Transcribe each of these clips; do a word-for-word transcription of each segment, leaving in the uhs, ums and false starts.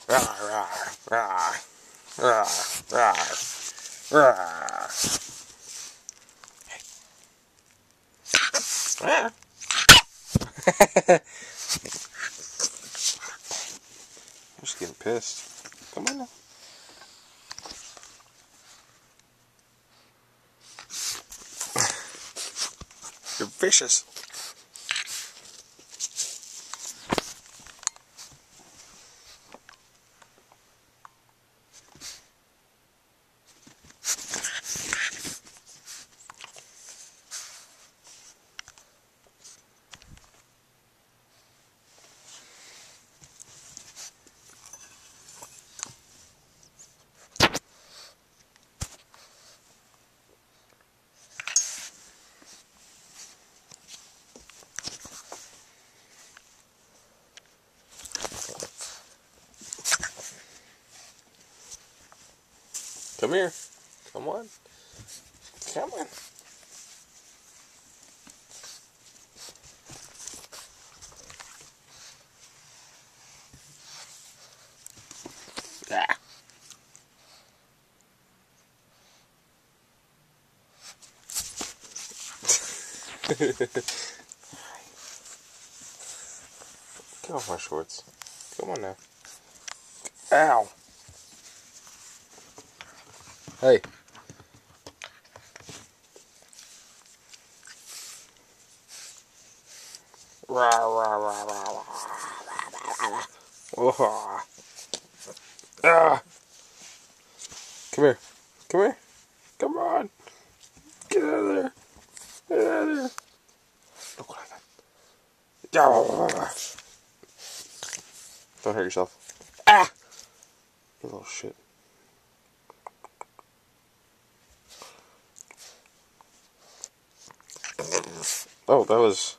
Rah, rah, rah, rah, rah, rah. Hey. Ah. I'm just getting pissed. Come on now. You're vicious. Come here. Come on. Come on. Ah. Get off my shorts. Come on now. Ow. Hey. Rah, rah, rah, rah, rah. Oh. Ah. Come here. Come here. Come on. Get out of there. Get out of there. Look what I got. Don't hurt yourself. Ah! You little shit. Oh, that was...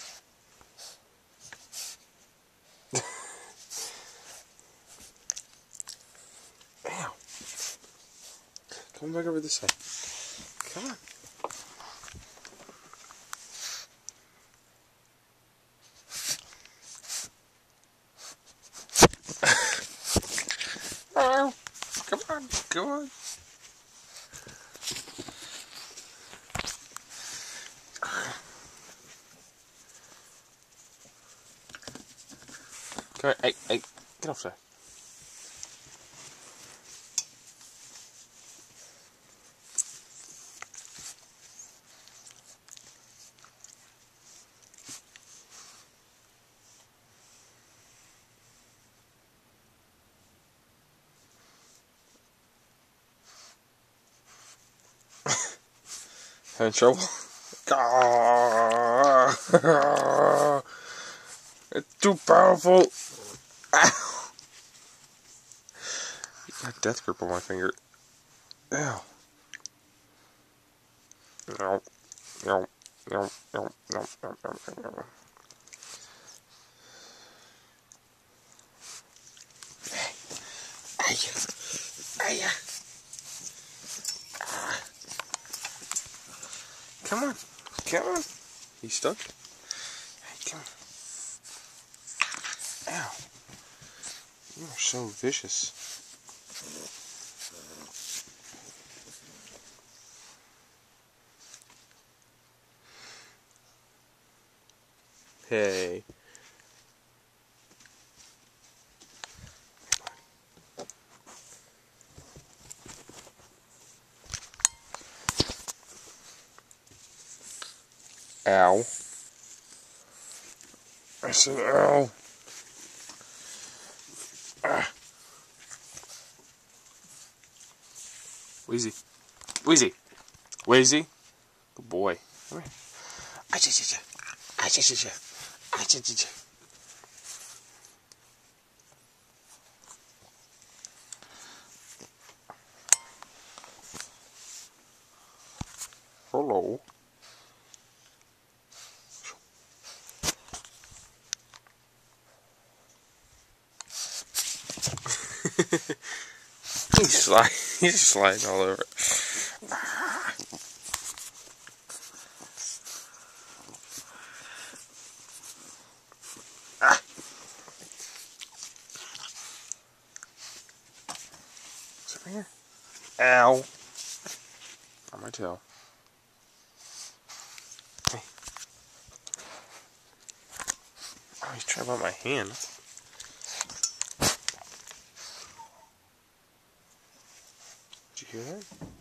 Ow. Come back over this side. Come on. Oh, come on, come on. Come here, hey, hey, get off there. Having trouble? It's too powerful. Ow. Got death grip on my finger. Ow. No. No. No. No. No. No. No. No. Hey. Hey. Hey. Ah. Come on. Come on. You stuck? Hey, come on. Ow. You are so vicious. Hey. Ow. I said ow. Ah. Weezy. Weezy. Weezy. Good boy. Come here. I just, I just, I just. Hello. he's sliding. He's sliding all over. Ah. Ow. On my tail. Hey. Oh, he's trying to bite my hand. Did you hear that?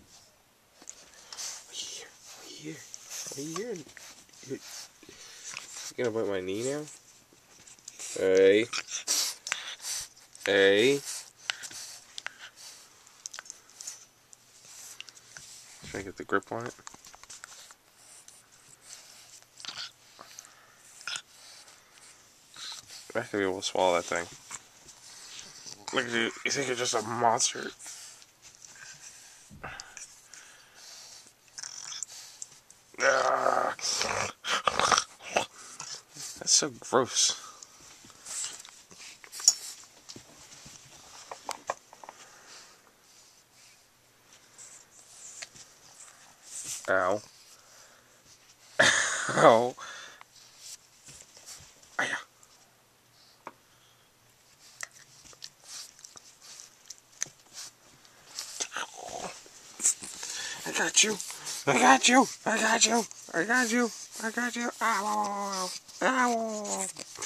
What do you hear? What do you hear? What do you hear? You gonna bite my knee now? Hey. Hey. Should I get the grip on it? I'm not gonna be able to swallow that thing. Look at you. You think you're just a monster? Ah. That's so gross. Ow. Ow. Aya. I got you. I got you. I got you. I got you. I got you. Ow. Ow. Ow. Ow.